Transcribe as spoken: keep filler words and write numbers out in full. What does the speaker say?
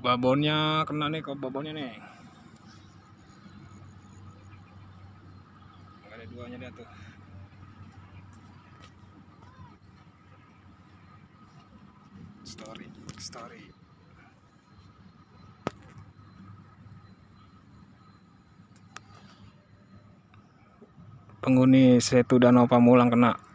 babonnya kena nih, ke babonnya nih. Ada duanya dia tuh. Story, story. Penghuni Setu Danau Pamulang kena.